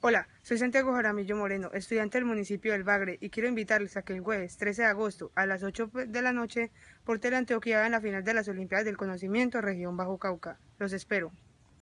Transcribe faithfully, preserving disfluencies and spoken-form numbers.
Hola, soy Santiago Jaramillo Moreno, estudiante del municipio del Bagre, y quiero invitarles a que el jueves trece de agosto a las ocho de la noche por Teleantioquia en la final de las Olimpiadas del Conocimiento Región Bajo Cauca. Los espero.